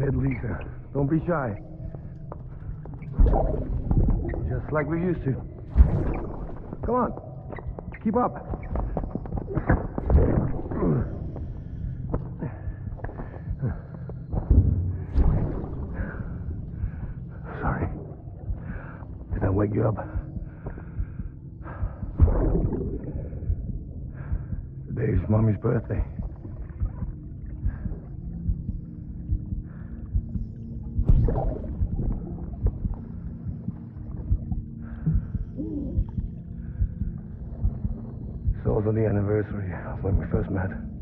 ahead, Lisa. Don't be shy. Just like we used to. Come on. Keep up. Sorry. Did I wake you up? Today's Mommy's birthday. It's also the anniversary of when we first met.